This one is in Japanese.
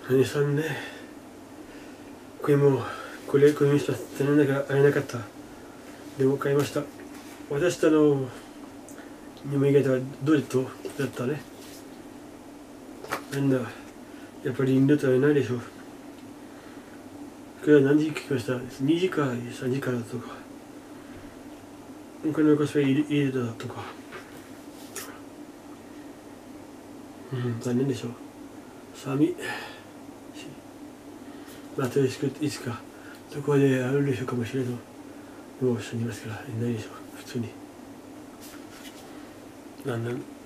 羽さんね、これもこれにした残念ながら会えなかった。でも買いました。私とのにも意外とどうだったね。なんだ、やっぱりインドと会えないでしょ。これは何時聞きました？ 2 時か3時からとか。このコスプレ入れたとか。残念でしょう。寒い。またいつかそこで会うでしょうかもしれないともう死にますからいないでしょう普通に。